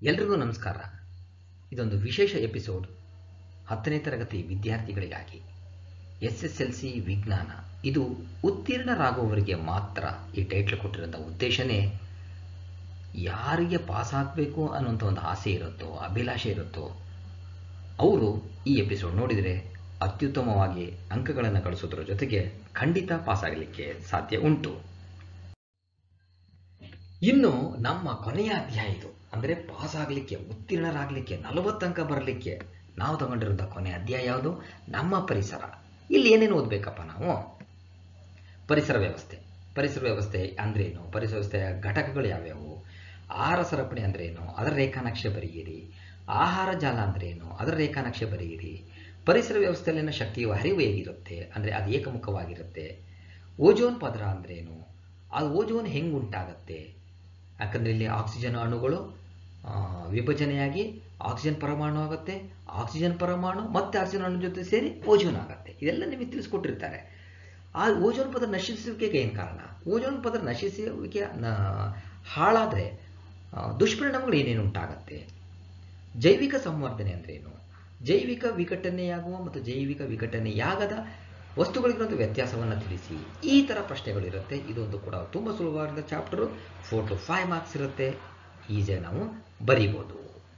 ಎಲ್ರಿಗೂ ನಮಸ್ಕಾರ. ಇದೊಂದು ವಿಶೇಷ ಎಪಿಸೋಡ್ 10ನೇ ತರಗತಿ ವಿದ್ಯಾರ್ಥಿಗಳಿಗಾಗಿ. SSLC ವಿಜ್ಞಾನ ಇದು ಉತ್ತೀರ್ಣರಾಗುವವರಿಗೆ ಮಾತ್ರ ಈ ಟೈಟ್ಲ್ ಕೊಟ್ಟಿರೋಂಥ ಉದ್ದೇಶನೇ ಯಾರಿಗೆ ಪಾಸ್ ಆಗಬೇಕು ಅನ್ನೋಂಥ ಒಂದು ಆಸೆ ಇರುತ್ತೋ, ಅಭಿಲಾಷೆ ಇರುತ್ತೋ ಅವರು ಈ ಎಪಿಸೋಡ್ ನೋಡಿದರೆ ಅತ್ಯುತ್ತಮವಾಗಿ ಅಂಕಗಳನ್ನು ಗಳಿಸೋದ್ರ ಜೊತೆಗೆ ಖಂಡಿತ ಪಾಸ್ ಆಗಲಿಕ್ಕೆ ಸಾಧ್ಯ ಉಂಟು. ಇನ್ನು ನಮ್ಮ ಕೊನೆಯ ಅಧ್ಯಾಯ ಇದು. ಅಂದರೆ ಪಾಸ್ ಆಗಲಿಕ್ಕೆ, ಉತ್ತೀರ್ಣರಾಗಲಿಕ್ಕೆ, 40 ಅಂಕ ಬರಲಿಕ್ಕೆ ನಾವು ತಗೊಂಡಿರುವಂಥ ಕೊನೆಯ ಅಧ್ಯಾಯ ಯಾವುದು? ನಮ್ಮ ಪರಿಸರ. ಇಲ್ಲಿ ಏನೇನು ಓದಬೇಕಪ್ಪ ನಾವು? ಪರಿಸರ ವ್ಯವಸ್ಥೆ. ಪರಿಸರ ವ್ಯವಸ್ಥೆ ಅಂದ್ರೇನು? ಪರಿಸರ ವ್ಯವಸ್ಥೆಯ ಘಟಕಗಳು ಯಾವ್ಯಾವು? ಆಹಾರ ಸರಪಣಿ ಅಂದ್ರೇನು? ಅದರ ರೇಖಾನಕ್ಷೆ ಬರೆಯಿರಿ. ಆಹಾರ ಜಾಲ ಅಂದ್ರೇನು? ಅದರ ರೇಖಾನಕ್ಷೆ ಬರೆಯಿರಿ. ಪರಿಸರ ವ್ಯವಸ್ಥೆಯಲ್ಲಿನ ಶಕ್ತಿಯ ಹರಿವು ಹೇಗಿರುತ್ತೆ? ಅಂದರೆ ಅದು ಏಕಮುಖವಾಗಿರುತ್ತೆ. ಓಜೋನ್ ಪದರ ಅಂದ್ರೇನು? ಅದು ಓಜೋನ್ ಹೆಂಗೆ ಉಂಟಾಗತ್ತೆ? ಯಾಕಂದರೆ ಇಲ್ಲಿ ಆಕ್ಸಿಜನ್ ಅಣುಗಳು ವಿಭಜನೆಯಾಗಿ ಆಕ್ಸಿಜನ್ ಪರಮಾಣು ಆಗುತ್ತೆ. ಆಕ್ಸಿಜನ್ ಪರಮಾಣು ಮತ್ತೆ ಆಕ್ಸಿಜನ್ ಅಣು ಜೊತೆ ಸೇರಿ ಓಜೋನ್ ಆಗುತ್ತೆ. ಇದೆಲ್ಲ ನಿಮಗೆ ತಿಳಿಸ್ಕೊಟ್ಟಿರ್ತಾರೆ. ಆ ಓಜೋನ್ ಪದರ ನಶಿಸುವಿಕೆಗೆ ಏನು ಕಾರಣ? ಓಜೋನ್ ಪದರ ನಶಿಸುವಿಕೆ ಹಾಳಾದರೆ ದುಷ್ಪರಿಣಾಮಗಳು ಏನೇನು ಉಂಟಾಗತ್ತೆ? ಜೈವಿಕ ಸಂವರ್ಧನೆ ಅಂದ್ರೇನು? ಜೈವಿಕ ವಿಘಟನೆಯಾಗುವ ಮತ್ತು ಜೈವಿಕ ವಿಘಟನೆಯಾಗದ ವಸ್ತುಗಳಿಗಿರುವಂಥ ವ್ಯತ್ಯಾಸವನ್ನು ತಿಳಿಸಿ. ಈ ಥರ ಪ್ರಶ್ನೆಗಳಿರುತ್ತೆ. ಇದೊಂದು ಕೂಡ ತುಂಬ ಸುಲಭವಾದ ಚಾಪ್ಟರು. 4 to 5 ಮಾರ್ಕ್ಸ್ ಇರುತ್ತೆ. ಈಸಿಯಾಗಿ ನಾವು ಬರೀಬೋದು.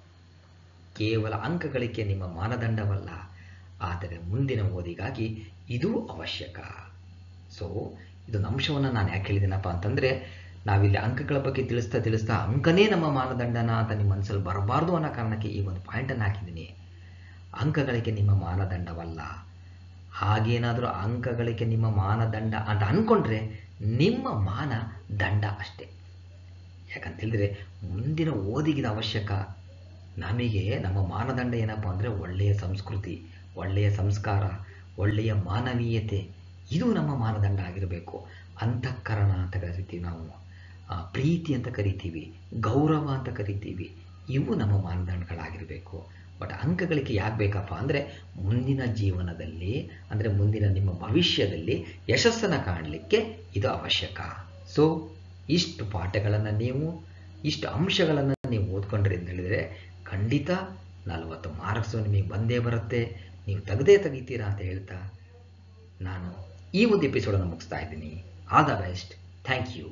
ಕೇವಲ ಅಂಕ ಗಳಿಕೆ ನಿಮ್ಮ ಮಾನದಂಡವಲ್ಲ, ಆದರೆ ಮುಂದಿನ ಓದಿಗಾಗಿ ಇದು ಅವಶ್ಯಕ. ಸೊ ಇದೊಂದು ಅಂಶವನ್ನು ನಾನು ಯಾಕೆ ಹೇಳಿದ್ದೀನಪ್ಪ ಅಂತಂದರೆ, ನಾವಿಲ್ಲಿ ಅಂಕಗಳ ಬಗ್ಗೆ ತಿಳಿಸ್ತಾ ಅಂಕನೇ ನಮ್ಮ ಮಾನದಂಡನ ಅಂತ ನಿಮ್ಮ ಮನಸ್ಸಲ್ಲಿ ಬರಬಾರ್ದು ಅನ್ನೋ ಕಾರಣಕ್ಕೆ ಈ ಒಂದು ಪಾಯಿಂಟನ್ನು ಹಾಕಿದ್ದೀನಿ. ಅಂಕಗಳಿಗೆ ನಿಮ್ಮ ಮಾನದಂಡವಲ್ಲ. ಹಾಗೇನಾದರೂ ಅಂಕಗಳಿಗೆ ನಿಮ್ಮ ಮಾನದಂಡ ಅಂತ ಅಂದ್ಕೊಂಡ್ರೆ ನಿಮ್ಮ ಮಾನದಂಡ ಅಷ್ಟೇ. ಯಾಕಂತೇಳಿದ್ರೆ ಮುಂದಿನ ಓದಿಗಿದ ಅವಶ್ಯಕ. ನಮಗೆ ನಮ್ಮ ಮಾನದಂಡ ಏನಪ್ಪ ಅಂದರೆ ಒಳ್ಳೆಯ ಸಂಸ್ಕೃತಿ, ಒಳ್ಳೆಯ ಸಂಸ್ಕಾರ, ಒಳ್ಳೆಯ ಮಾನವೀಯತೆ. ಇದು ನಮ್ಮ ಮಾನದಂಡ ಆಗಿರಬೇಕು. ಅಂತಃಕರಣ ಅಂತ ಕರಿತೀವಿ ನಾವು, ಪ್ರೀತಿ ಅಂತ ಕರಿತೀವಿ, ಗೌರವ ಅಂತ ಕರಿತೀವಿ. ಇವು ನಮ್ಮ ಮಾನದಂಡಗಳಾಗಿರಬೇಕು. ಬಟ್ ಅಂಕಗಳಿಗೆ ಯಾಕೆ ಬೇಕಪ್ಪ ಅಂದರೆ ಮುಂದಿನ ಜೀವನದಲ್ಲಿ, ಅಂದರೆ ಮುಂದಿನ ನಿಮ್ಮ ಭವಿಷ್ಯದಲ್ಲಿ ಯಶಸ್ಸನ್ನು ಕಾಣಲಿಕ್ಕೆ ಇದು ಅವಶ್ಯಕ. ಸೊ ಇಷ್ಟು ಪಾಠಗಳನ್ನು ನೀವು, ಇಷ್ಟು ಅಂಶಗಳನ್ನು ನೀವು ಓದ್ಕೊಂಡ್ರಿ ಅಂತ ಹೇಳಿದರೆ ಖಂಡಿತ 40 ಮಾರ್ಕ್ಸು ನಿಮಗೆ ಬಂದೇ ಬರುತ್ತೆ. ನೀವು ತೆಗಿತೀರಾ ಅಂತ ಹೇಳ್ತಾ ನಾನು ಈ ಒಂದು ಎಪಿಸೋಡನ್ನು ಮುಗಿಸ್ತಾ ಇದ್ದೀನಿ. All the best. Thank you.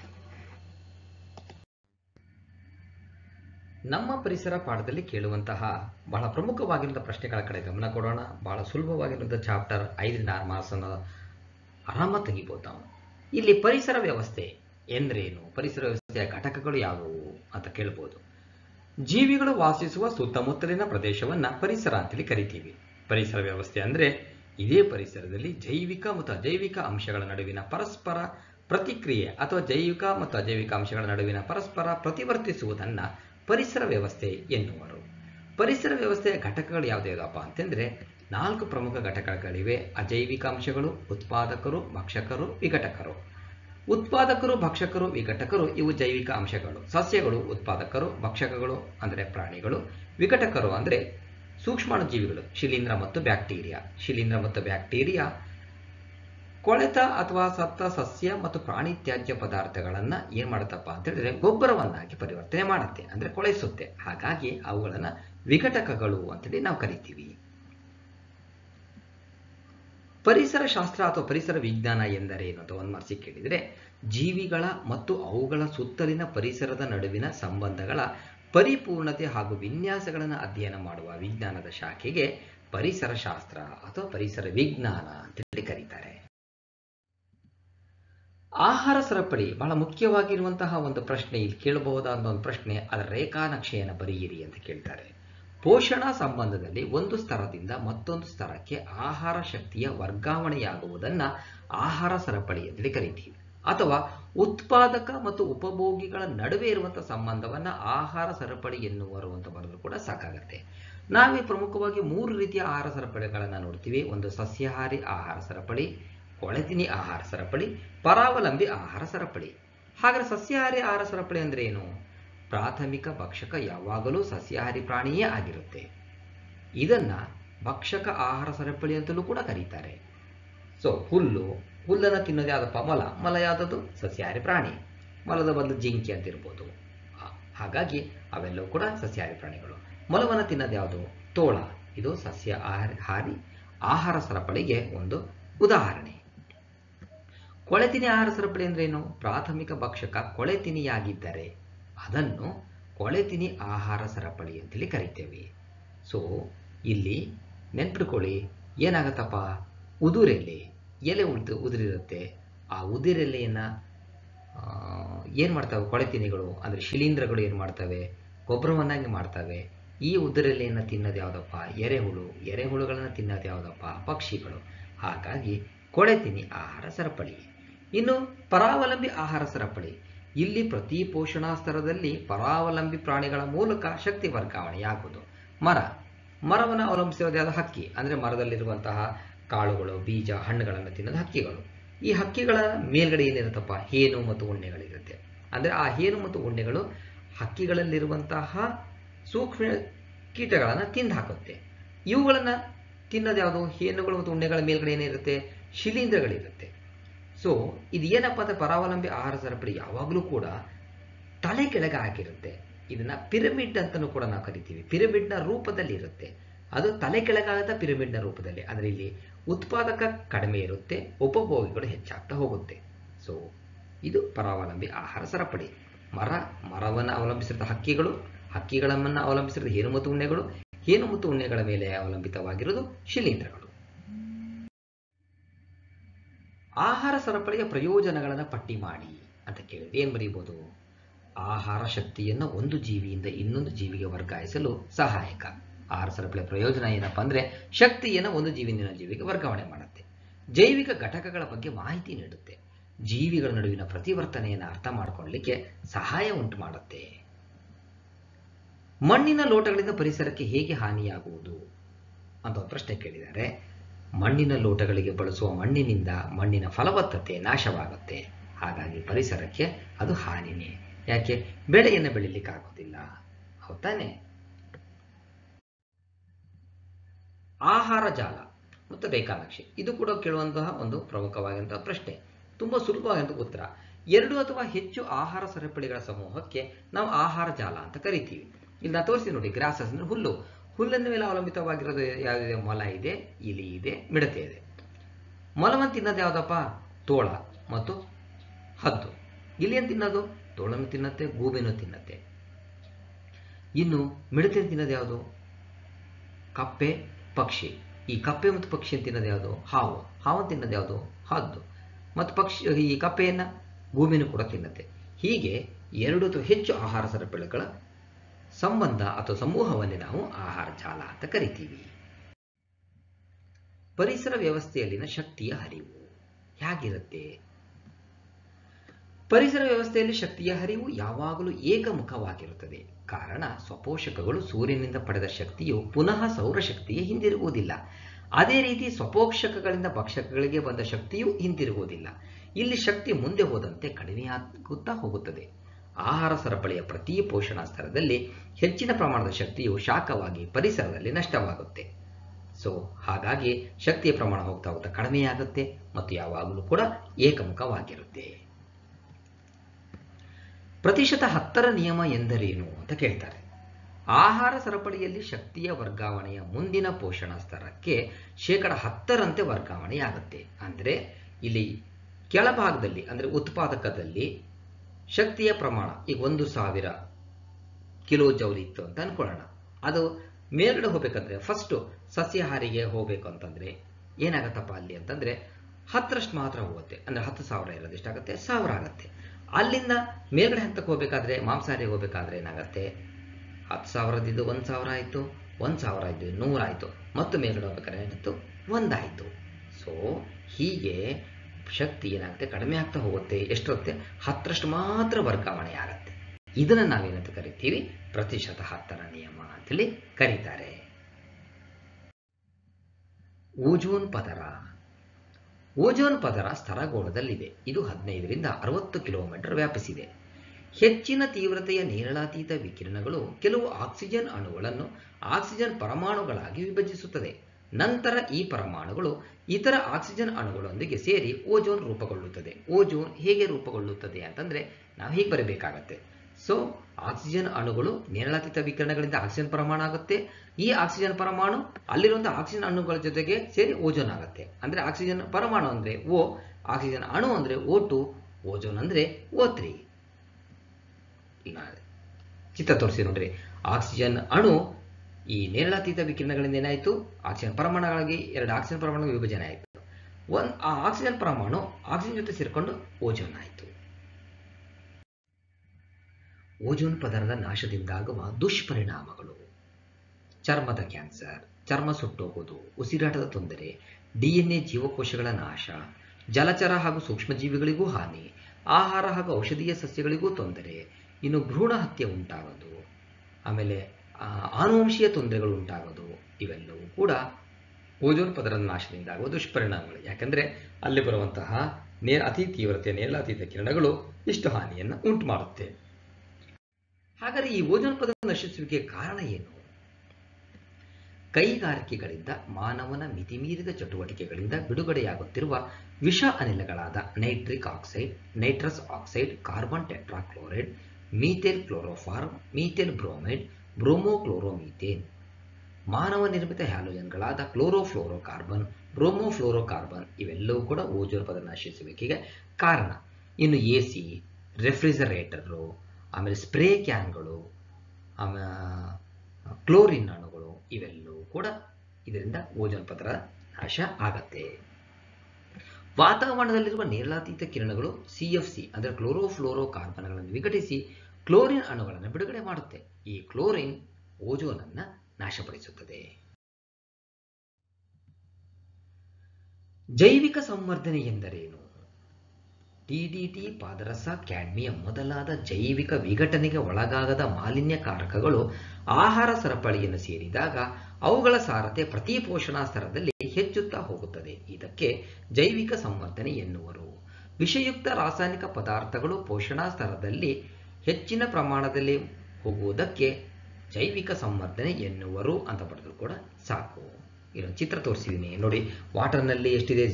ನಮ್ಮ ಪರಿಸರ ಪಾಠದಲ್ಲಿ ಕೇಳುವಂತಹ ಬಹಳ ಪ್ರಮುಖವಾಗಿರುವಂಥ ಪ್ರಶ್ನೆಗಳ ಕಡೆ ಗಮನ ಕೊಡೋಣ. ಬಹಳ ಸುಲಭವಾಗಿರುವಂಥ ಚಾಪ್ಟರ್ 5 ರಿಂದ 6 ಮಾರ್ಕ್ಸನ್ನು ಆರಾಮಾಗಿ ತೆಗಿಬೋದು ನಾವು. ಇಲ್ಲಿ ಪರಿಸರ ವ್ಯವಸ್ಥೆ ಎಂದ್ರೇನು? ಪರಿಸರ ವ್ಯವಸ್ಥೆಯ ಘಟಕಗಳು ಯಾವುವು ಅಂತ ಕೇಳ್ಬೋದು. ಜೀವಿಗಳು ವಾಸಿಸುವ ಸುತ್ತಮುತ್ತಲಿನ ಪ್ರದೇಶವನ್ನು ಪರಿಸರ ಅಂತೇಳಿ ಕರಿತೀವಿ. ಪರಿಸರ ವ್ಯವಸ್ಥೆ ಅಂದರೆ ಇದೇ ಪರಿಸರದಲ್ಲಿ ಜೈವಿಕ ಮತ್ತು ಅಜೈವಿಕ ಅಂಶಗಳ ನಡುವಿನ ಪರಸ್ಪರ ಪ್ರತಿಕ್ರಿಯೆ ಅಥವಾ ಜೈವಿಕ ಮತ್ತು ಅಜೈವಿಕ ಅಂಶಗಳ ನಡುವಿನ ಪರಸ್ಪರ ಪ್ರತಿವರ್ತಿಸುವುದನ್ನು ಪರಿಸರ ವ್ಯವಸ್ಥೆ ಎನ್ನುವರು. ಪರಿಸರ ವ್ಯವಸ್ಥೆಯ ಘಟಕಗಳು ಯಾವುದ್ಯಾವುದಪ್ಪ ಅಂತಂದರೆ 4 ಪ್ರಮುಖ ಘಟಕಗಳಿವೆ. ಅಜೈವಿಕ ಅಂಶಗಳು, ಉತ್ಪಾದಕರು, ಭಕ್ಷಕರು, ವಿಘಟಕರು. ಉತ್ಪಾದಕರು, ಭಕ್ಷಕರು, ವಿಘಟಕರು ಇವು ಜೈವಿಕ ಅಂಶಗಳು. ಸಸ್ಯಗಳು ಉತ್ಪಾದಕರು, ಭಕ್ಷಕಗಳು ಅಂದರೆ ಪ್ರಾಣಿಗಳು, ವಿಘಟಕರು ಅಂದರೆ ಸೂಕ್ಷ್ಮಾಣುಜೀವಿಗಳು, ಶಿಲೀಂಧ್ರ ಮತ್ತು ಬ್ಯಾಕ್ಟೀರಿಯಾ. ಶಿಲೀಂಧ್ರ ಮತ್ತು ಬ್ಯಾಕ್ಟೀರಿಯಾ ಕೊಳೆತ ಅಥವಾ ಸತ್ತ ಸಸ್ಯ ಮತ್ತು ಪ್ರಾಣಿ ತ್ಯಾಜ್ಯ ಪದಾರ್ಥಗಳನ್ನು ಏನು ಮಾಡುತ್ತಪ್ಪ ಅಂತ ಹೇಳಿದ್ರೆ ಗೊಬ್ಬರವನ್ನಾಗಿ ಪರಿವರ್ತನೆ ಮಾಡುತ್ತೆ, ಅಂದರೆ ಕೊಳೆಸುತ್ತೆ. ಹಾಗಾಗಿ ಅವುಗಳನ್ನು ವಿಘಟಕಗಳು ಅಂತೇಳಿ ನಾವು ಕರಿತೀವಿ. ಪರಿಸರ ಶಾಸ್ತ್ರ ಅಥವಾ ಪರಿಸರ ವಿಜ್ಞಾನ ಎಂದರೇನು ಅಂತ ಒಂದು ಮಾರ್ಕ್ಸ್ ಕೇಳಿದರೆ, ಜೀವಿಗಳ ಮತ್ತು ಅವುಗಳ ಸುತ್ತಲಿನ ಪರಿಸರದ ನಡುವಿನ ಸಂಬಂಧಗಳ ಪರಿಪೂರ್ಣತೆ ಹಾಗೂ ವಿನ್ಯಾಸಗಳನ್ನು ಅಧ್ಯಯನ ಮಾಡುವ ವಿಜ್ಞಾನದ ಶಾಖೆಗೆ ಪರಿಸರ ಶಾಸ್ತ್ರ ಅಥವಾ ಪರಿಸರ ವಿಜ್ಞಾನ ಅಂತೇಳಿ ಕರೀತಾರೆ. ಆಹಾರ ಸರಪಳಿ ಬಹಳ ಮುಖ್ಯವಾಗಿರುವಂತಹ ಒಂದು ಪ್ರಶ್ನೆ. ಇಲ್ಲಿ ಕೇಳಬಹುದಾದ ಒಂದು ಪ್ರಶ್ನೆ, ಅದರ ರೇಖಾನಕ್ಷೆಯನ್ನು ಬರೆಯಿರಿ ಅಂತ ಕೇಳ್ತಾರೆ. ಪೋಷಣಾ ಸಂಬಂಧದಲ್ಲಿ ಒಂದು ಸ್ತರದಿಂದ ಮತ್ತೊಂದು ಸ್ತರಕ್ಕೆ ಆಹಾರ ಶಕ್ತಿಯ ವರ್ಗಾವಣೆಯಾಗುವುದನ್ನು ಆಹಾರ ಸರಪಳಿ ಅಂತೇಳಿ ಕರಿತೀವಿ. ಅಥವಾ ಉತ್ಪಾದಕ ಮತ್ತು ಉಪಭೋಗಿಗಳ ನಡುವೆ ಇರುವಂತಹ ಸಂಬಂಧವನ್ನು ಆಹಾರ ಸರಪಳಿ ಎನ್ನುವರು ಅಂತ ಬರೆದ್ರು ಕೂಡ ಸಾಕಾಗತ್ತೆ. ನಾವೇ ಪ್ರಮುಖವಾಗಿ 3 ರೀತಿಯ ಆಹಾರ ಸರಪಳಿಗಳನ್ನು ನೋಡ್ತೀವಿ. ಒಂದು ಸಸ್ಯಾಹಾರಿ ಆಹಾರ ಸರಪಳಿ, ಕೊಳೆತಿನಿ ಆಹಾರ ಸರಪಳಿ, ಪರಾವಲಂಬಿ ಆಹಾರ ಸರಪಳಿ. ಹಾಗಾದರೆ ಸಸ್ಯಾಹಾರಿ ಆಹಾರ ಸರಪಳಿ ಅಂದ್ರೆ ಏನು? ಪ್ರಾಥಮಿಕ ಭಕ್ಷಕ ಯಾವಾಗಲೂ ಸಸ್ಯಾಹಾರಿ ಪ್ರಾಣಿಯೇ ಆಗಿರುತ್ತೆ. ಇದನ್ನ ಭಕ್ಷಕ ಆಹಾರ ಸರಪಳಿ ಅಂತಲೂ ಕೂಡ ಕರೀತಾರೆ. ಸೊ ಹುಲ್ಲನ್ನು ತಿನ್ನೋದು ಯಾವುದಪ್ಪ? ಮಲ. ಮಲ ಯಾವುದದು? ಸಸ್ಯಾಹಾರಿ ಪ್ರಾಣಿ. ಮಲದ ಬದಲು ಜಿಂಕೆ ಅಂತ ಇರ್ಬೋದು. ಹಾಗಾಗಿ ಅವೆಲ್ಲವೂ ಕೂಡ ಸಸ್ಯಾಹಾರಿ ಪ್ರಾಣಿಗಳು. ಮೊಲವನ್ನು ತಿನ್ನೋದು ಯಾವುದು? ತೋಳ. ಇದು ಸಸ್ಯಾಹಾರಿ ಆಹಾರ ಸರಪಳಿಗೆ ಒಂದು ಉದಾಹರಣೆ. ಕೊಳೆತಿನಿ ಆಹಾರ ಸರಪಳಿ ಅಂದ್ರೇನು? ಪ್ರಾಥಮಿಕ ಭಕ್ಷಕ ಕೊಳೆತಿನಿಯಾಗಿದ್ದರೆ ಅದನ್ನು ಕೊಳೆತಿನಿ ಆಹಾರ ಸರಪಳಿ ಅಂತೇಳಿ ಕರಿತೇವೆ. ಸೊ ಇಲ್ಲಿ ನೆನ್ಪಿಟ್ಕೊಳ್ಳಿ, ಏನಾಗತ್ತಪ್ಪ, ಉದುರೆಲೆ ಎಲೆ ಉದುರಿರುತ್ತೆ. ಆ ಉದುರೆಲೆಯನ್ನು ಏನು ಮಾಡ್ತವೆ ಕೊಳೆತಿನಿಗಳು ಅಂದರೆ ಶಿಲೀಂಧ್ರಗಳು ಏನು ಮಾಡ್ತವೆ? ಗೊಬ್ಬರವನ್ನಾಗಿ ಮಾಡ್ತವೆ. ಈ ಉದುರೆಲೆಯನ್ನು ತಿನ್ನೋದು ಯಾವುದಪ್ಪ? ಎರೆಹುಳು. ಎರೆಹುಳುಗಳನ್ನು ತಿನ್ನೋದು ಯಾವುದಪ್ಪ? ಪಕ್ಷಿಗಳು. ಹಾಗಾಗಿ ಕೊಳೆತಿನಿ ಆಹಾರ ಸರಪಳಿ. ಇನ್ನು ಪರಾವಲಂಬಿ ಆಹಾರ ಸರಪಳಿ. ಇಲ್ಲಿ ಪ್ರತಿ ಪೋಷಣಾ ಸ್ತರದಲ್ಲಿ ಪರಾವಲಂಬಿ ಪ್ರಾಣಿಗಳ ಮೂಲಕ ಶಕ್ತಿ ವರ್ಗಾವಣೆಯಾಗುವುದು. ಮರವನ್ನು ಅವಲಂಬಿಸಿರೋದು ಯಾವುದು? ಹಕ್ಕಿ. ಅಂದರೆ ಮರದಲ್ಲಿರುವಂತಹ ಕಾಳುಗಳು, ಬೀಜ, ಹಣ್ಣುಗಳನ್ನು ತಿನ್ನೋದು ಹಕ್ಕಿಗಳು. ಈ ಹಕ್ಕಿಗಳ ಮೇಲ್ಗಡೆ ಏನಿರುತ್ತಪ್ಪ? ಹೇನು ಮತ್ತು ಉಣ್ಣೆಗಳಿರುತ್ತೆ. ಅಂದರೆ ಆ ಹೇನು ಮತ್ತು ಉಣ್ಣೆಗಳು ಹಕ್ಕಿಗಳಲ್ಲಿರುವಂತಹ ಸೂಕ್ಷ್ಮ ಕೀಟಗಳನ್ನು ತಿಂದು ಹಾಕುತ್ತೆ. ಇವುಗಳನ್ನು ತಿನ್ನೋದು ಯಾವುದು? ಹೇನುಗಳು ಮತ್ತು ಉಣ್ಣೆಗಳ ಮೇಲ್ಗಡೆ ಏನಿರುತ್ತೆ? ಶಿಲೀಂಧ್ರಗಳಿರುತ್ತೆ. ಸೊ ಇದು ಏನಪ್ಪ ಅಂದರೆ ಪರಾವಲಂಬಿ ಆಹಾರ ಸರಪಳಿ ಯಾವಾಗಲೂ ಕೂಡ ತಲೆ ಕೆಳಗೆ ಹಾಕಿರುತ್ತೆ. ಇದನ್ನ ಪಿರಮಿಡ್ ಅಂತಲೂ ಕೂಡ ನಾವು ಕರಿತೀವಿ. ಪಿರಮಿಡ್ನ ರೂಪದಲ್ಲಿ ಇರುತ್ತೆ. ಅದು ತಲೆ ಕೆಳಗಾದ ಪಿರಮಿಡ್ನ ರೂಪದಲ್ಲಿ. ಅಂದರೆ ಇಲ್ಲಿ ಉತ್ಪಾದಕ ಕಡಿಮೆ ಇರುತ್ತೆ, ಉಪಭೋಗಿಗಳು ಹೆಚ್ಚಾಗ್ತಾ ಹೋಗುತ್ತೆ. ಸೊ ಇದು ಪರಾವಲಂಬಿ ಆಹಾರ ಸರಪಳಿ. ಮರವನ್ನು ಅವಲಂಬಿಸಿದ ಹಕ್ಕಿಗಳು, ಹಕ್ಕಿಗಳನ್ನು ಅವಲಂಬಿಸಿದ ಹೇನು ಮತ್ತು ಉಣ್ಣೆಗಳು, ಹೇನು ಮತ್ತು ಉಣ್ಣೆಗಳ ಮೇಲೆ ಅವಲಂಬಿತವಾಗಿರುವುದು ಶಿಲೀಂಧ್ರಗಳು. ಆಹಾರ ಸರಪಳಿಯ ಪ್ರಯೋಜನಗಳನ್ನು ಪಟ್ಟಿ ಮಾಡಿ ಅಂತ ಕೇಳಿದ್ರೆ ಏನು ಬರೀಬಹುದು? ಆಹಾರ ಶಕ್ತಿಯನ್ನು ಒಂದು ಜೀವಿಯಿಂದ ಇನ್ನೊಂದು ಜೀವಿಗೆ ವರ್ಗಾಯಿಸಲು ಸಹಾಯಕ. ಆಹಾರ ಸರಪಳಿಯ ಪ್ರಯೋಜನ ಏನಪ್ಪಾ ಅಂದ್ರೆ ಶಕ್ತಿಯನ್ನು ಒಂದು ಜೀವಿಯಿಂದ ಇನ್ನೊಂದು ಜೀವಿಗೆ ವರ್ಗಾವಣೆ ಮಾಡುತ್ತೆ. ಜೈವಿಕ ಘಟಕಗಳ ಬಗ್ಗೆ ಮಾಹಿತಿ ನೀಡುತ್ತೆ. ಜೀವಿಗಳ ನಡುವಿನ ಪ್ರತಿವರ್ತನೆಯನ್ನು ಅರ್ಥ ಮಾಡಿಕೊಳ್ಳಲಿಕ್ಕೆ ಸಹಾಯ ಉಂಟು ಮಾಡುತ್ತೆ. ಮಣ್ಣಿನ ಲೋಟಗಳಿಂದ ಪರಿಸರಕ್ಕೆ ಹೇಗೆ ಹಾನಿಯಾಗುವುದು ಅಂತ ಒಂದು ಪ್ರಶ್ನೆ ಕೇಳಿದ್ದಾರೆ. ಮಣ್ಣಿನ ಲೋಟಗಳಿಗೆ ಬಳಸುವ ಮಣ್ಣಿನಿಂದ ಮಣ್ಣಿನ ಫಲವತ್ತತೆ ನಾಶವಾಗುತ್ತೆ. ಹಾಗಾಗಿ ಪರಿಸರಕ್ಕೆ ಅದು ಹಾನಿನೇ. ಯಾಕೆ? ಬೆಳೆಯನ್ನು ಬೆಳಿಲಿಕ್ಕೆ ಆಗೋದಿಲ್ಲ. ಹೌದಾನೆ? ಆಹಾರ ಜಾಲ ಮತ್ತು ರೇಖಾನಕ್ಷೆ ಇದು ಕೂಡ ಕೇಳುವಂತಹ ಒಂದು ಪ್ರಮುಖವಾದಂತಹ ಪ್ರಶ್ನೆ. ತುಂಬಾ ಸುಲಭವಾದಂತಹ ಉತ್ತರ. 2 ಅಥವಾ ಹೆಚ್ಚು ಆಹಾರ ಸರಪಳಿಗಳ ಸಮೂಹಕ್ಕೆ ನಾವು ಆಹಾರ ಜಾಲ ಅಂತ ಕರಿತೀವಿ. ಇಲ್ಲಿ ನಾ ತೋರಿಸಿ ನೋಡಿ. ಗ್ರಾಸಸ್ ಅಂದ್ರೆ ಹುಲ್ಲು. ಹುಲ್ಲನ್ನು ಮೇಲೆ ಅವಲಂಬಿತವಾಗಿರೋದು ಯಾವುದಿದೆ? ಮೊಲ ಇದೆ, ಇಲಿ ಇದೆ, ಮಿಡತೆ ಇದೆ. ಮೊಲವನ್ನು ತಿನ್ನೋದು ಯಾವುದಪ್ಪ? ತೋಳ ಮತ್ತು ಹದ್ದು. ಇಲಿಯನ್ನು ತಿನ್ನೋದು? ತೋಳನ್ನು ತಿನ್ನತ್ತೆ, ಗೂಬೆನೂ ತಿನ್ನತ್ತೆ. ಇನ್ನು ಮಿಡತೆಯನ್ನು ತಿನ್ನೋದು ಯಾವುದು? ಕಪ್ಪೆ, ಪಕ್ಷಿ. ಈ ಕಪ್ಪೆ ಮತ್ತು ಪಕ್ಷಿಯನ್ನು ತಿನ್ನೋದು ಯಾವುದು? ಹಾವು. ಹಾವನ್ನು ತಿನ್ನೋದು ಯಾವುದು? ಹದ್ದು. ಮತ್ತು ಈ ಕಪ್ಪೆಯನ್ನು ಗೂಬೆನೂ ಕೂಡ ತಿನ್ನತ್ತೆ. ಹೀಗೆ 2 ಅಥವಾ ಹೆಚ್ಚು ಆಹಾರ ಸರಪಳಿಗಳ ಸಂಬಂಧ ಅಥವಾ ಸಮೂಹವನ್ನೇ ನಾವು ಆಹಾರ ಜಾಲ ಅಂತ ಕರಿತೀವಿ. ಪರಿಸರ ವ್ಯವಸ್ಥೆಯಲ್ಲಿನ ಶಕ್ತಿಯ ಹರಿವು ಹೇಗಿರುತ್ತೆ? ಪರಿಸರ ವ್ಯವಸ್ಥೆಯಲ್ಲಿ ಶಕ್ತಿಯ ಹರಿವು ಯಾವಾಗಲೂ ಏಕಮುಖವಾಗಿರುತ್ತದೆ. ಕಾರಣ ಸ್ವಪೋಷಕಗಳು ಸೂರ್ಯನಿಂದ ಪಡೆದ ಶಕ್ತಿಯು ಪುನಃ ಸೌರಶಕ್ತಿಗೆ ಹಿಂದಿರುಗುವುದಿಲ್ಲ. ಅದೇ ರೀತಿ ಸ್ವಪೋಷಕಗಳಿಂದ ಭಕ್ಷಕಗಳಿಗೆ ಬಂದ ಶಕ್ತಿಯು ಹಿಂದಿರುಗುವುದಿಲ್ಲ. ಇಲ್ಲಿ ಶಕ್ತಿ ಮುಂದೆ ಹೋದಂತೆ ಕಡಿಮೆಯಾಗುತ್ತಾ ಹೋಗುತ್ತದೆ. ಆಹಾರ ಸರಪಳಿಯ ಪ್ರತಿ ಪೋಷಣಾ ಸ್ತರದಲ್ಲಿ ಹೆಚ್ಚಿನ ಪ್ರಮಾಣದ ಶಕ್ತಿಯು ಶಾಖವಾಗಿ ಪರಿಸರದಲ್ಲಿ ನಷ್ಟವಾಗುತ್ತೆ. ಸೊ ಹಾಗಾಗಿ ಶಕ್ತಿಯ ಪ್ರಮಾಣ ಹೋಗ್ತಾ ಹೋಗ್ತಾ ಕಡಿಮೆಯಾಗುತ್ತೆ ಮತ್ತು ಯಾವಾಗಲೂ ಕೂಡ ಏಕಮುಖವಾಗಿರುತ್ತೆ. ಪ್ರತಿಶತ 10ರ ನಿಯಮ ಎಂದರೇನು ಅಂತ ಕೇಳ್ತಾರೆ. ಆಹಾರ ಸರಪಳಿಯಲ್ಲಿ ಶಕ್ತಿಯ ವರ್ಗಾವಣೆಯ ಮುಂದಿನ ಪೋಷಣಾ ಸ್ತರಕ್ಕೆ 10%ರಂತೆ ವರ್ಗಾವಣೆಯಾಗುತ್ತೆ. ಅಂದರೆ ಇಲ್ಲಿ ಕೆಳಭಾಗದಲ್ಲಿ ಅಂದರೆ ಉತ್ಪಾದಕದಲ್ಲಿ ಶಕ್ತಿಯ ಪ್ರಮಾಣ ಈಗ 1000 ಕಿಲೋ ಜೌಲ್ ಇತ್ತು ಅಂತ ಅನ್ಕೊಳ್ಳೋಣ. ಅದು ಮೇಲ್ಗಡೆ ಹೋಗ್ಬೇಕಂದ್ರೆ ಫಸ್ಟ್ ಸಸ್ಯಾಹಾರಿಗೆ ಹೋಗ್ಬೇಕು ಅಂತಂದ್ರೆ ಏನಾಗತ್ತಪ್ಪ ಅಲ್ಲಿ ಅಂತಂದ್ರೆ 10ರಷ್ಟು ಮಾತ್ರ ಹೋಗುತ್ತೆ. ಅಂದ್ರೆ 10,000 ಇರೋದು ಎಷ್ಟಾಗುತ್ತೆ? 1000 ಆಗುತ್ತೆ. ಅಲ್ಲಿಂದ ಮೇಲ್ಗಡೆ ಹಂತಕ್ಕೆ ಹೋಗ್ಬೇಕಾದ್ರೆ ಮಾಂಸಾಹಾರಿಗೆ ಹೋಗ್ಬೇಕಾದ್ರೆ ಏನಾಗುತ್ತೆ? 10,000 1,000 ಆಯಿತು, 1,000 ಇದ್ದು 100 ಆಯಿತು, ಮತ್ತು ಮೇಲ್ಗಡೆ ಹೋಗ್ಬೇಕಾದ್ರೆ ಏನಾಯಿತು? 1 ಆಯಿತು. ಸೊ ಹೀಗೆ ಶಕ್ತಿ ಏನಾಗುತ್ತೆ? ಕಡಿಮೆ ಆಗ್ತಾ ಹೋಗುತ್ತೆ. ಎಷ್ಟಿರುತ್ತೆ? 10ರಷ್ಟು ಮಾತ್ರ ವರ್ಗಾವಣೆ ಆಗುತ್ತೆ. ಇದನ್ನು ನಾವೇನಂತ ಕರಿತೀವಿ? ಪ್ರತಿಶತ 10ರ ನಿಯಮ ಅಂತೇಳಿ ಕರೀತಾರೆ. ಓಜೋನ್ ಪದರ. ಓಜೋನ್ ಪದರ ಸ್ತರಗೋಳದಲ್ಲಿದೆ. ಇದು 15ರಿಂದ 60 ಕಿಲೋಮೀಟರ್ ವ್ಯಾಪಿಸಿದೆ. ಹೆಚ್ಚಿನ ತೀವ್ರತೆಯ ನೇರಳಾತೀತ ವಿಕಿರಣಗಳು ಕೆಲವು ಆಕ್ಸಿಜನ್ ಅಣುಗಳನ್ನು ಆಕ್ಸಿಜನ್ ಪರಮಾಣುಗಳಾಗಿ ವಿಭಜಿಸುತ್ತದೆ. ನಂತರ ಈ ಪರಮಾಣುಗಳು ಇತರ ಆಕ್ಸಿಜನ್ ಅಣುಗಳೊಂದಿಗೆ ಸೇರಿ ಓಜೋನ್ ರೂಪುಗೊಳ್ಳುತ್ತದೆ. ಓಜೋನ್ ಹೇಗೆ ರೂಪುಗೊಳ್ಳುತ್ತದೆ ಅಂತಂದ್ರೆ ನಾವು ಹೀಗೆ ಬರಬೇಕಾಗತ್ತೆ. ಸೊ ಆಕ್ಸಿಜನ್ ಅಣುಗಳು ನೇರಳಾತೀತ ವಿಕಿರಣಗಳಿಂದ ಆಕ್ಸಿಜನ್ ಪ್ರಮಾಣ ಆಗುತ್ತೆ. ಈ ಆಕ್ಸಿಜನ್ ಪರಮಾಣು ಅಲ್ಲಿರುವಂತಹ ಆಕ್ಸಿಜನ್ ಅಣುಗಳ ಜೊತೆಗೆ ಸೇರಿ ಓಜೋನ್ ಆಗುತ್ತೆ. ಅಂದ್ರೆ ಆಕ್ಸಿಜನ್ ಪರಮಾಣು ಅಂದ್ರೆ O, ಆಕ್ಸಿಜನ್ ಅಣು ಅಂದ್ರೆ O2, ಓಜೋನ್ ಅಂದ್ರೆ O3. ಚಿತ್ರ ತೋರಿಸಿ ನೋಡ್ರಿ. ಆಕ್ಸಿಜನ್ ಅಣು ಈ ನೇರಳಾತೀತ ವಿಕಿರಣಗಳಿಂದ ಏನಾಯಿತು, ಆಕ್ಸಿಜನ್ ಪರಮಾಣುಗಳಾಗಿ 2 ಆಕ್ಸಿಜನ್ ಪರಮಾಣು ವಿಭಜನೆ ಆಯಿತು. ಆ ಆಕ್ಸಿಜನ್ ಪರಮಾಣು ಆಕ್ಸಿಜನ್ ಜೊತೆ ಸೇರಿಕೊಂಡು ಓಜೋನ್ ಆಯಿತು. ಓಜೋನ್ ಪದರದ ನಾಶದಿಂದಾಗುವ ದುಷ್ಪರಿಣಾಮಗಳು: ಚರ್ಮದ ಕ್ಯಾನ್ಸರ್, ಚರ್ಮ ಸುಟ್ಟೋಗೋದು, ಉಸಿರಾಟದ ತೊಂದರೆ, DNA ಜೀವಕೋಶಗಳ ನಾಶ, ಜಲಚರ ಹಾಗೂ ಸೂಕ್ಷ್ಮಜೀವಿಗಳಿಗೂ ಹಾನಿ, ಆಹಾರ ಹಾಗೂ ಔಷಧೀಯ ಸಸ್ಯಗಳಿಗೂ ತೊಂದರೆ, ಇನ್ನು ಭ್ರೂಣ ಹತ್ಯೆ ಉಂಟಾಗೋದು, ಆಮೇಲೆ ಆನುವಂಶೀಯ ತೊಂದರೆಗಳು ಉಂಟಾಗೋದು, ಇವೆಲ್ಲವೂ ಕೂಡ ಓಜೋನ್ ಪದರದ ನಾಶದಿಂದಾಗುವ ದುಷ್ಪರಿಣಾಮಗಳು. ಯಾಕಂದ್ರೆ ಅಲ್ಲಿ ಬರುವಂತಹ ಅತಿ ತೀವ್ರತೆಯ ನೇರಳಾತೀತ ಕಿರಣಗಳು ಇಷ್ಟು ಹಾನಿಯನ್ನು ಉಂಟು ಮಾಡುತ್ತೆ. ಹಾಗಾದರೆ ಈ ಓಜೋನ್ ಪದರ ನಶಿಸುವಿಕೆ ಕಾರಣ ಏನು? ಕೈಗಾರಿಕೆಗಳಿಂದ ಮಾನವನ ಮಿತಿಮೀರಿದ ಚಟುವಟಿಕೆಗಳಿಂದ ಬಿಡುಗಡೆಯಾಗುತ್ತಿರುವ ವಿಷ ಅನಿಲಗಳಾದ nitric oxide, nitrous oxide, carbon tetrachloride, methyl chloroform, methyl bromide, bromochloromethane, ಮಾನವ ನಿರ್ಮಿತ ಹ್ಯಾಲೋಜನ್ಗಳಾದ ಕ್ಲೋರೋಫ್ಲೋರೋಕಾರ್ಬನ್, ಬ್ರೋಮೋಫ್ಲೋರೋಕಾರ್ಬನ್ ಇವೆಲ್ಲವೂ ಕೂಡ ಓಜೋನ್ ಪದರ ನಶಿಸುವಿಕೆಗೆ ಕಾರಣ. ಇನ್ನು AC, ರೆಫ್ರಿಜರೇಟರು, ಆಮೇಲೆ ಸ್ಪ್ರೇ ಕ್ಯಾನ್ಗಳು, ಆಮೇಲೆ ಕ್ಲೋರಿನ್ ಅಣುಗಳು ಇವೆಲ್ಲವೂ ಕೂಡ ಇದರಿಂದ ಓಜೋನ್ ಪದರ ನಾಶ ಆಗತ್ತೆ. ವಾತಾವರಣದಲ್ಲಿರುವ ನೇರಳಾತೀತ ಕಿರಣಗಳು CFC ಅಂದರೆ ಕ್ಲೋರೋಫ್ಲೋರೋಕಾರ್ಬನ್ಗಳನ್ನು ವಿಘಟಿಸಿ ಕ್ಲೋರಿನ್ ಅಣುಗಳನ್ನು ಬಿಡುಗಡೆ ಮಾಡುತ್ತೆ. ಈ ಕ್ಲೋರಿನ್ ಓಜೋನ್ ಅನ್ನ ನಾಶಪಡಿಸುತ್ತದೆ. ಜೈವಿಕ ಸಂವರ್ಧನೆ ಎಂದರೇನು? DDT, ಪಾದರಸ, ಕ್ಯಾಡ್ಮಿಯಂ ಮೊದಲಾದ ಜೈವಿಕ ವಿಘಟನೆಗೆ ಒಳಗಾಗದ ಮಾಲಿನ್ಯಕಾರಕಗಳು ಆಹಾರ ಸರಪಳಿಯನ್ನು ಸೇರಿದಾಗ ಅವುಗಳ ಸಾರತೆ ಪ್ರತಿ ಪೋಷಣಾ ಸ್ತರದಲ್ಲಿ ಹೆಚ್ಚುತ್ತಾ ಹೋಗುತ್ತದೆ. ಇದಕ್ಕೆ ಜೈವಿಕ ಸಂವರ್ಧನೆ ಎನ್ನುವರು. ವಿಷಯುಕ್ತ ರಾಸಾಯನಿಕ ಪದಾರ್ಥಗಳು ಪೋಷಣಾ ಸ್ತರದಲ್ಲಿ ಹೆಚ್ಚಿನ ಪ್ರಮಾಣದಲ್ಲಿ ಹೋಗುವುದಕ್ಕೆ ಜೈವಿಕ ಸಂವರ್ಧನೆ ಎನ್ನುವರು ಅಂತ ಬರೆದ್ರು ಕೂಡ ಸಾಕು. ಇಲ್ಲೊಂದು ಚಿತ್ರ ತೋರಿಸಿದ್ದೀನಿ ನೋಡಿ. ವಾಟರ್ನಲ್ಲಿ ಎಷ್ಟಿದೆ?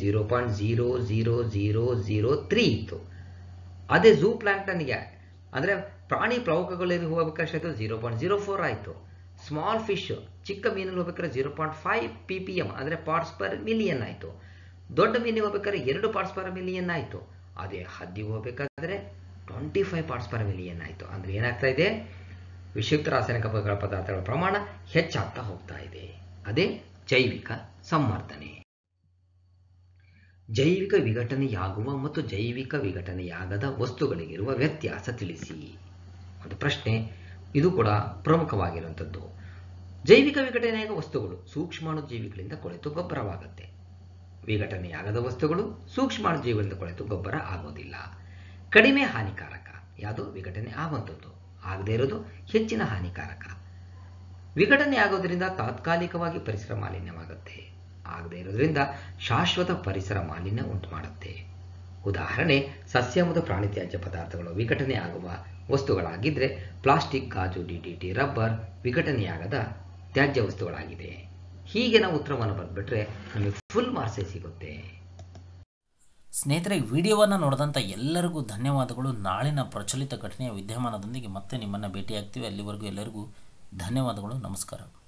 0.00003 ಇತ್ತು. ಅದೇ ಝೂ ಪ್ಲಾಂಕ್ಟನ್ಗೆ ಅಂದರೆ ಪ್ರಾಣಿ ಪ್ರವಕಗಳಲ್ಲಿ ಹೋಗಬೇಕಾದ್ರೆ 0.04 ಆಯಿತು. ಸ್ಮಾಲ್ ಫಿಶ್ ಚಿಕ್ಕ ಮೀನಲ್ಲಿ ಹೋಗ್ಬೇಕಾದ್ರೆ 0.5 ppm ಅಂದರೆ ಪಾರ್ಟ್ಸ್ ಪರ್ ಮಿಲಿಯನ್ ಆಯಿತು. ದೊಡ್ಡ ಮೀನಿಗೆ ಹೋಗ್ಬೇಕಾದ್ರೆ 2 ಪಾರ್ಟ್ಸ್ ಪರ್ ಮಿಲಿಯನ್ ಆಯಿತು. ಅದೇ ಹದ್ದಿಗೆ ಹೋಗಬೇಕಾದ್ರೆ 25 ಪಾರ್ಟ್ಸ್ ಪರ್ ಮಿಲಿಯನ್ ಆಯಿತು. ಅಂದರೆ ಏನಾಗ್ತಾ ಇದೆ? ವಿಷಯುಕ್ತ ರಾಸಾಯನಿಕ ಪದಾರ್ಥಗಳ ಪ್ರಮಾಣ ಹೆಚ್ಚಾಗ್ತಾ ಹೋಗ್ತಾ ಇದೆ. ಅದೇ ಜೈವಿಕ ಸಂವರ್ಧನೆ. ಜೈವಿಕ ವಿಘಟನೆಯಾಗುವ ಮತ್ತು ಜೈವಿಕ ವಿಘಟನೆಯಾಗದ ವಸ್ತುಗಳಿಗಿರುವ ವ್ಯತ್ಯಾಸ ತಿಳಿಸಿ. ಒಂದು ಪ್ರಶ್ನೆ, ಇದು ಕೂಡ ಪ್ರಮುಖವಾಗಿರುವಂಥದ್ದು. ಜೈವಿಕ ವಿಘಟನೆಯಾಗುವ ವಸ್ತುಗಳು ಸೂಕ್ಷ್ಮಾಣುಜೀವಿಗಳಿಂದ ಕೊಳೆತು ಗೊಬ್ಬರವಾಗುತ್ತೆ. ವಿಘಟನೆಯಾಗದ ವಸ್ತುಗಳು ಸೂಕ್ಷ್ಮಾಣುಜೀವಿಗಳಿಂದ ಕೊಳೆತು ಗೊಬ್ಬರ ಆಗೋದಿಲ್ಲ. ಕಡಿಮೆ ಹಾನಿಕಾರಕ ಯಾವುದು? ವಿಘಟನೆ ಆಗುವಂಥದ್ದು. ಆಗದೇ ಇರೋದು ಹೆಚ್ಚಿನ ಹಾನಿಕಾರಕ. ವಿಘಟನೆ ಆಗೋದ್ರಿಂದ ತಾತ್ಕಾಲಿಕವಾಗಿ ಪರಿಸರ ಮಾಲಿನ್ಯವಾಗುತ್ತೆ. ಆಗದೇ ಇರೋದ್ರಿಂದ ಶಾಶ್ವತ ಪರಿಸರ ಮಾಲಿನ್ಯ ಉಂಟು ಮಾಡುತ್ತೆ. ಉದಾಹರಣೆ, ಸಸ್ಯ ಮತ್ತು ಪ್ರಾಣಿ ತ್ಯಾಜ್ಯ ಪದಾರ್ಥಗಳು ವಿಘಟನೆ ಆಗುವ ವಸ್ತುಗಳಾಗಿದ್ದರೆ ಪ್ಲಾಸ್ಟಿಕ್, ಗಾಜು, DDT, ರಬ್ಬರ್ ವಿಘಟನೆಯಾಗದ ತ್ಯಾಜ್ಯ ವಸ್ತುಗಳಾಗಿದೆ. ಹೀಗೆ ನಾವು ಉತ್ತರವನ್ನು ಬರೆದ್ಬಿಟ್ರೆ ನಮಗೆ ಫುಲ್ ಮಾರ್ಕ್ಸೇ ಸಿಗುತ್ತೆ. ಸ್ನೇಹಿತರೆ, ವಿಡಿಯೋವನ್ನು ನೋಡಿದಂಥ ಎಲ್ಲರಿಗೂ ಧನ್ಯವಾದಗಳು. ನಾಳಿನ ಪ್ರಚಲಿತ ಘಟನೆಯ ವಿದ್ಯಮಾನದೊಂದಿಗೆ ಮತ್ತೆ ನಿಮ್ಮನ್ನು ಭೇಟಿಯಾಗ್ತೀವಿ. ಅಲ್ಲಿವರೆಗೂ ಎಲ್ಲರಿಗೂ ಧನ್ಯವಾದಗಳು. ನಮಸ್ಕಾರ.